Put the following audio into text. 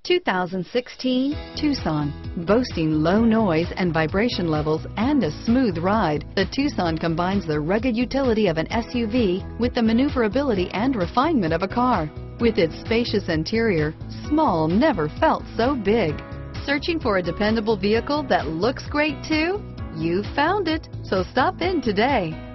2016 Tucson. Boasting low noise and vibration levels and a smooth ride, the Tucson combines the rugged utility of an SUV with the maneuverability and refinement of a car. With its spacious interior, small never felt so big. Searching for a dependable vehicle that looks great too? You found it, so stop in today.